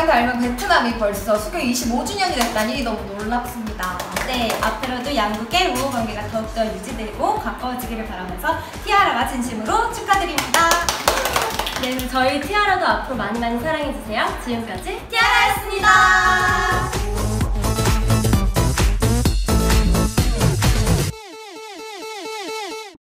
이렇게 알면 베트남이 벌써 수교 25주년이 됐다니 너무 놀랍습니다. 네, 앞으로도 양국의 우호 관계가 더욱더 유지되고 가까워지기를 바라면서 티아라가 진심으로 축하드립니다. 네, 저희 티아라도 앞으로 많이 사랑해주세요. 지금까지 티아라였습니다.